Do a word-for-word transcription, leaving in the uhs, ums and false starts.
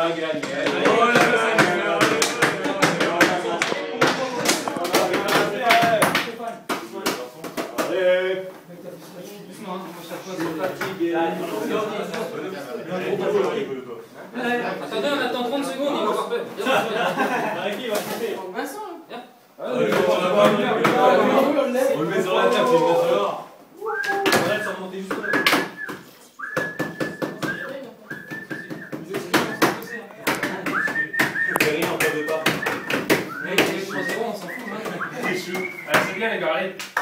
a gagné. Attendez, on attend trente secondes, il va voir faire. Vincent, là. On le met sur la table, c'est bien sûr. Arrête, ça remonter juste là. C'est rien, on peut pas. Mais on s'en fout, hein. C'est chou. Allez, c'est bien les gars, allez.